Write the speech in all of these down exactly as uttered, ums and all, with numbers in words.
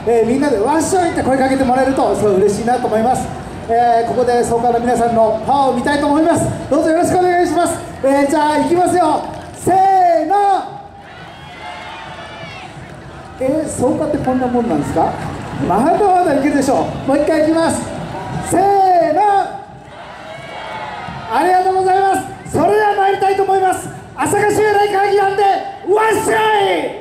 えー、みんなでわっしょいって声かけてもらえるとすごい嬉しいなと思います。えー、ここで総監の皆さんのパワーを見たいと思います。どうぞよろしくお願いします。えー、じゃあいきますよ、せーの。えー、総監ってこんなもんなんですか？まだまだいけるでしょう。もう一回いきます。せーの。ありがとうございます。それでは参りたいと思います。朝霞集大会議なんでわっしょい。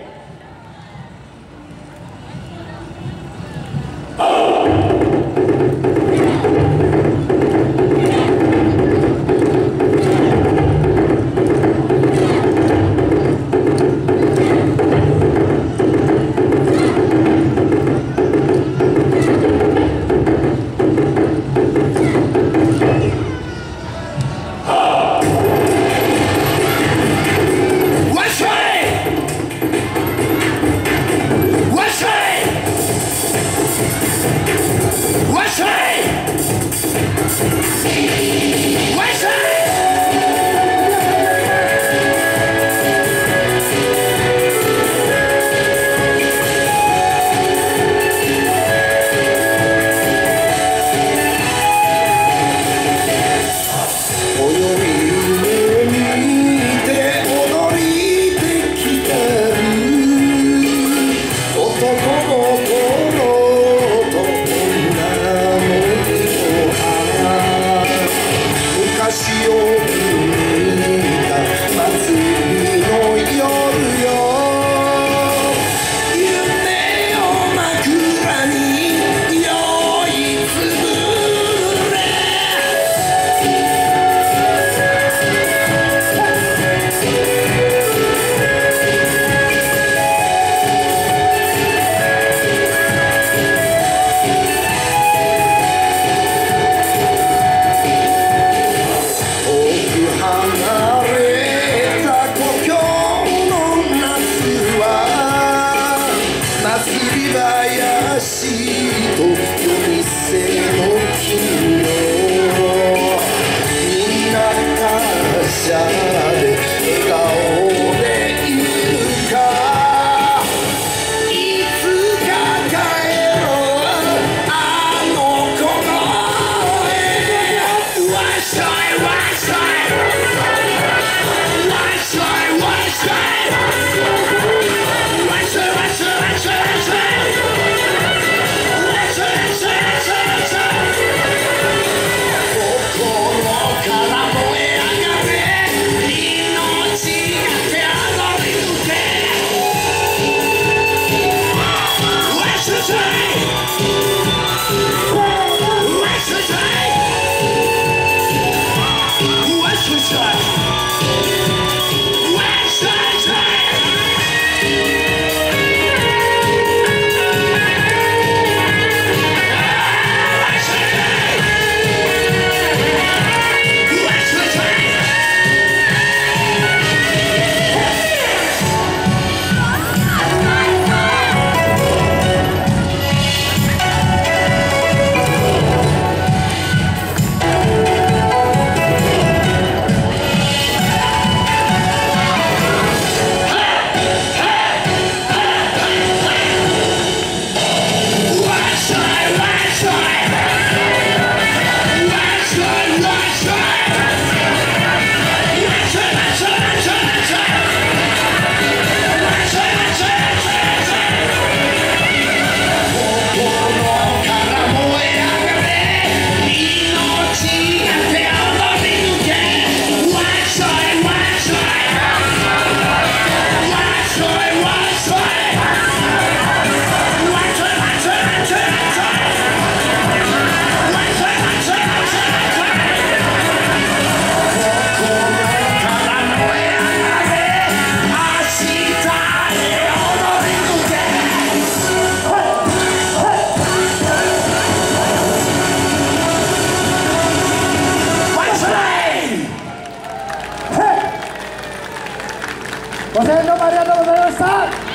ご清聴どうもありがとうございました。